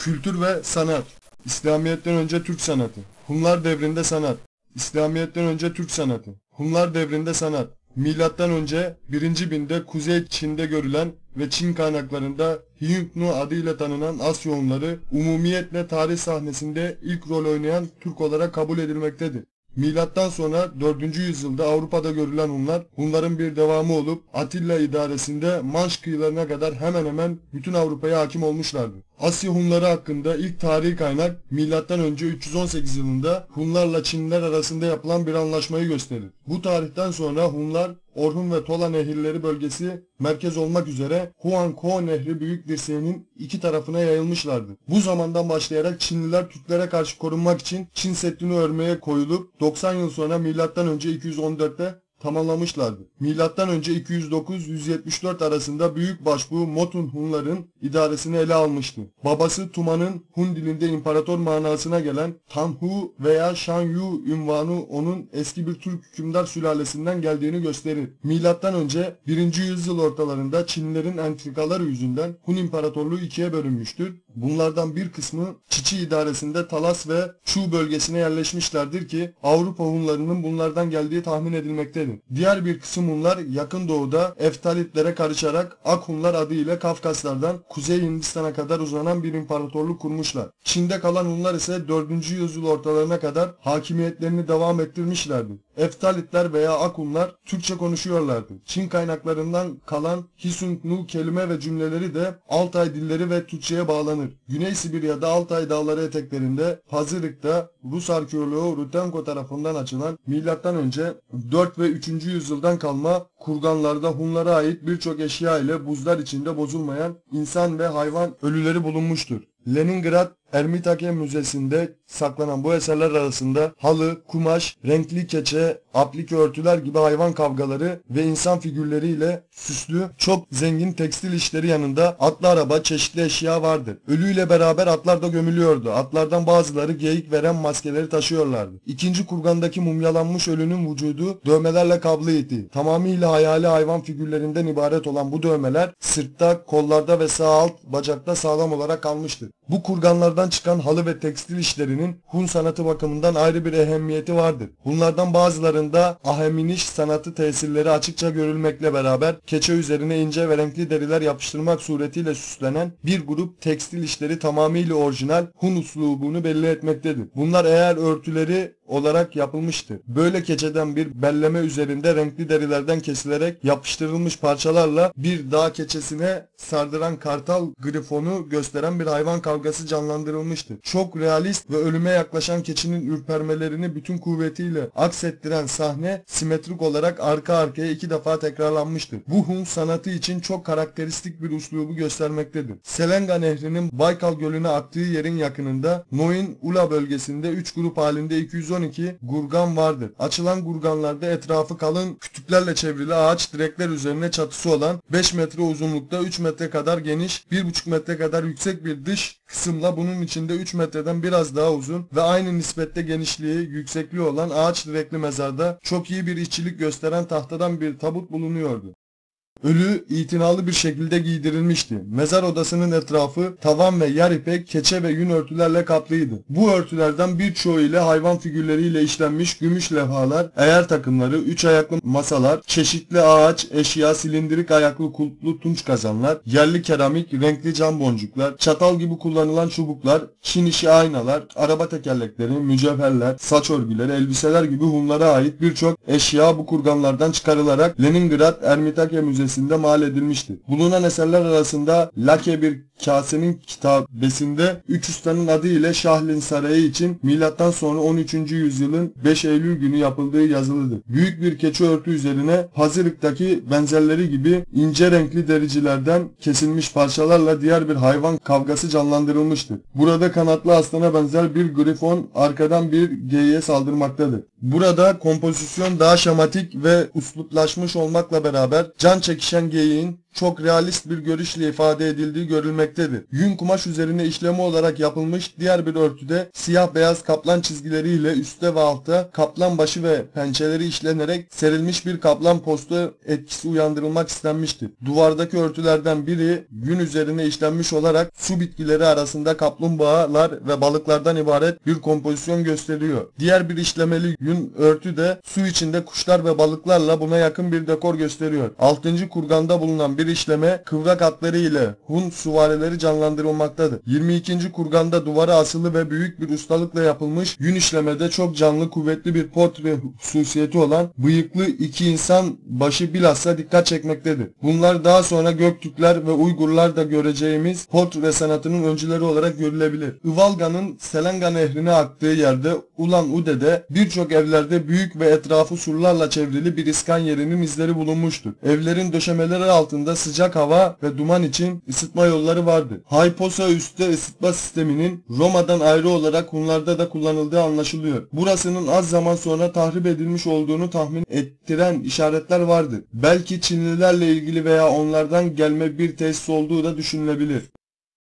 Kültür ve sanat. İslamiyet'ten önce Türk sanatı. Hunlar devrinde sanat. İslamiyet'ten önce Türk sanatı. Hunlar devrinde sanat. Milattan önce 1. binde Kuzey Çin'de görülen ve Çin kaynaklarında Hyunknu adıyla tanınan Asya Hunları umumiyetle tarih sahnesinde ilk rol oynayan Türk olarak kabul edilmektedir. Milattan sonra 4. yüzyılda Avrupa'da görülen Hunlar, Hunların bir devamı olup Atilla idaresinde Manş kıyılarına kadar hemen hemen bütün Avrupa'ya hakim olmuşlardı. Asya Hunları hakkında ilk tarihi kaynak milattan önce 318 yılında Hunlarla Çinliler arasında yapılan bir anlaşmayı gösterir. Bu tarihten sonra Hunlar Orhun ve Tola nehirleri bölgesi merkez olmak üzere Huanghe Nehri büyük dirseğinin iki tarafına yayılmışlardı. Bu zamandan başlayarak Çinliler Türklere karşı korunmak için Çin Seddi'ni örmeye koyulup 90 yıl sonra milattan önce 214'te tamamlamışlardı. Milattan önce 209-174 arasında büyük başbuğ Motun Hunların idaresini ele almıştı. Babası Tuma'nın Hun dilinde imparator manasına gelen Tanhu veya Shanyu ünvanı onun eski bir Türk hükümdar sülalesinden geldiğini gösterir. Milattan önce 1. yüzyıl ortalarında Çinlilerin entrikaları yüzünden Hun İmparatorluğu ikiye bölünmüştür. Bunlardan bir kısmı Çiçi idaresinde Talas ve Chu bölgesine yerleşmişlerdir ki Avrupa Hunlarının bunlardan geldiği tahmin edilmektedir. Diğer bir kısım Hunlar yakın doğuda Eftalitlere karışarak Ak Hunlar adıyla Kafkaslardan Kuzey Hindistan'a kadar uzanan bir imparatorluk kurmuşlar. Çin'de kalan Hunlar ise 4. yüzyıl ortalarına kadar hakimiyetlerini devam ettirmişlerdi. Eftalitler veya Ak Hunlar Türkçe konuşuyorlardı. Çin kaynaklarından kalan Hisungnu kelime ve cümleleri de Altay dilleri ve Türkçe'ye bağlanır. Güney Sibirya'da Altay dağları eteklerinde Pazırık'ta Rus arkeoloğu Rutenko tarafından açılan M.Ö. 4 ve 3. yüzyıldan kalma kurganlarda Hunlara ait birçok eşya ile buzlar içinde bozulmayan insan ve hayvan ölüleri bulunmuştur. Leningrad Ermitake Müzesi'nde saklanan bu eserler arasında halı, kumaş, renkli keçe, aplike örtüler gibi hayvan kavgaları ve insan figürleriyle süslü çok zengin tekstil işleri yanında atlı araba, çeşitli eşya vardır. Ölüyle beraber atlar da gömülüyordu. Atlardan bazıları geyik veren maskeleri taşıyorlardı. İkinci kurgandaki mumyalanmış ölünün vücudu dövmelerle kaplıydı. Tamamıyla hayali hayvan figürlerinden ibaret olan bu dövmeler sırtta, kollarda ve sağ alt bacakta sağlam olarak kalmıştır. Bu kurganlardan çıkan halı ve tekstil işlerinin Hun sanatı bakımından ayrı bir ehemmiyeti vardır. Bunlardan bazılarında Aheminiş sanatı tesirleri açıkça görülmekle beraber keçe üzerine ince ve renkli deriler yapıştırmak suretiyle süslenen bir grup tekstil işleri tamamıyla orijinal Hun uslubunu belli etmektedir. Bunlar eğer örtüleri olarak yapılmıştır. Böyle keçeden bir belleme üzerinde renkli derilerden kesilerek yapıştırılmış parçalarla bir dağ keçesine sardıran kartal grifonu gösteren bir hayvan kavgası canlandırılmıştır. Çok realist ve ölüme yaklaşan keçinin ürpermelerini bütün kuvvetiyle aksettiren sahne simetrik olarak arka arkaya 2 defa tekrarlanmıştır. Bu Hun sanatı için çok karakteristik bir uslubu göstermektedir. Selenga Nehri'nin Baykal Gölü'ne aktığı yerin yakınında Noin Ula bölgesinde 3 grup halinde 212 gurgan vardır. Açılan gurganlarda etrafı kalın kütüklerle çevrili ağaç direkler üzerine çatısı olan 5 metre uzunlukta 3 metre kadar geniş 1,5 metre kadar yüksek bir dış kısımla bunun içinde 3 metreden biraz daha uzun ve aynı nispette genişliği, yüksekliği olan ağaç direkli mezarda çok iyi bir işçilik gösteren tahtadan bir tabut bulunuyordu. Ölü itinalı bir şekilde giydirilmişti. Mezar odasının etrafı tavan ve yer ipek, keçe ve yün örtülerle kaplıydı. Bu örtülerden birçoğu ile hayvan figürleriyle işlenmiş gümüş levhalar, eğer takımları, 3 ayaklı masalar, çeşitli ağaç, eşya, silindirik ayaklı kulplu tunç kazanlar, yerli keramik, renkli cam boncuklar, çatal gibi kullanılan çubuklar, Çin işi aynalar, araba tekerlekleri, mücevherler, saç örgüleri, elbiseler gibi Hunlara ait birçok eşya bu kurganlardan çıkarılarak Leningrad Ermitake Müzesi'nde mal edilmiştir. Bulunan eserler arasında lake bir kasenin kitabesinde 3 ustanın adı ile Şahlin Sarayı için milattan sonra 13. yüzyılın 5 Eylül günü yapıldığı yazılıdır. Büyük bir keçi örtü üzerine Hazırlık'taki benzerleri gibi ince renkli dericilerden kesilmiş parçalarla diğer bir hayvan kavgası canlandırılmıştır. Burada kanatlı aslana benzer bir grifon arkadan bir geyiğe saldırmaktadır. Burada kompozisyon daha şematik ve usluplaşmış olmakla beraber can çekişen geyiğin çok realist bir görüşle ifade edildiği görülmektedir. görülmektedir. Yün kumaş üzerine işleme olarak yapılmış diğer bir örtüde siyah beyaz kaplan çizgileriyle üstte ve altta kaplan başı ve pençeleri işlenerek serilmiş bir kaplan postu etkisi uyandırılmak istenmiştir. Duvardaki örtülerden biri yün üzerine işlenmiş olarak su bitkileri arasında kaplumbağalar ve balıklardan ibaret bir kompozisyon gösteriyor. Diğer bir işlemeli yün örtü de su içinde kuşlar ve balıklarla buna yakın bir dekor gösteriyor. 6. kurganda bulunan bir işleme kıvrak atları ile Hun süvarileri canlandırılmaktadır. 22. kurganda duvara asılı ve büyük bir ustalıkla yapılmış yün işlemede çok canlı kuvvetli bir portre hususiyeti olan bıyıklı iki insan başı bilhassa dikkat çekmektedir. Bunlar daha sonra Göktürkler ve Uygurlar da göreceğimiz portre sanatının öncüleri olarak görülebilir. Ivalga'nın Selenga nehrine aktığı yerde Ulan-Ude'de birçok evlerde büyük ve etrafı surlarla çevrili bir iskan yerinin izleri bulunmuştur. Evlerin döşemeleri altında sıcak hava ve duman için ısıtma yolları vardı. Hayposa üstte ısıtma sisteminin Roma'dan ayrı olarak Hunlarda da kullanıldığı anlaşılıyor. Burasının az zaman sonra tahrip edilmiş olduğunu tahmin ettiren işaretler vardır. Belki Çinlilerle ilgili veya onlardan gelme bir tesis olduğu da düşünülebilir.